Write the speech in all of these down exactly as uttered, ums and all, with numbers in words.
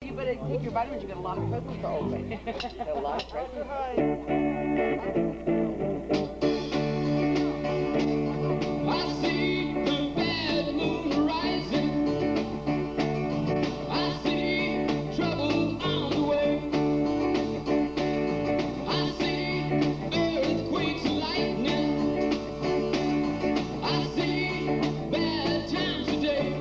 You better take your vitamins. You got a lot of presents to open. A lot of presents. I see the bad moon rising. I see trouble on the way. I see earthquakes and lightning. I see bad times today.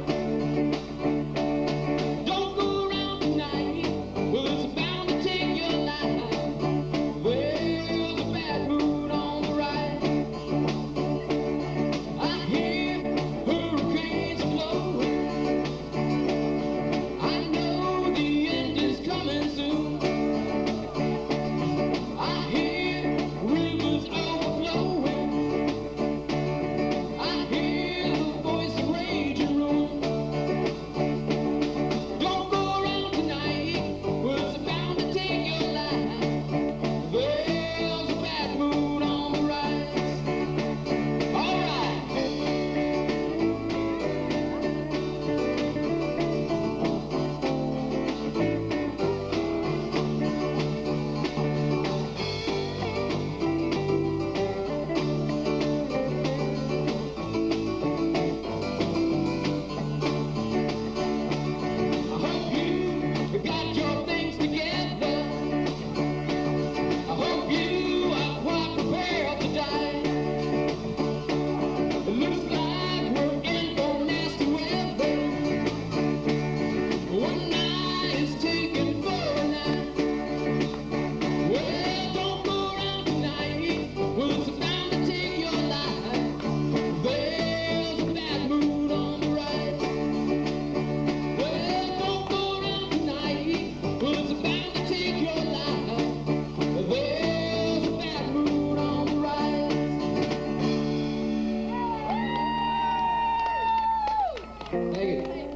Don't go around tonight, well, it's bound to take your life. Well, there's a bad mood on the rise. I hear hurricanes blowing. I know the end is coming soon. I hear rivers overflowing. I hear the voice of rage and ruin. Don't go around tonight, well, it's bound to take your life. There's a bad mood on the rise. All right. I hope you got your things together. I hope you are quite prepared to die. It looks like we're in for nasty weather. One night is taken for a night. Well, don't go around tonight. Well, it's bound to take your life. There's a bad mood on the rise. Well, don't go around tonight. Well, it's bound to take your life. There's a bad mood on the rise. Thank you.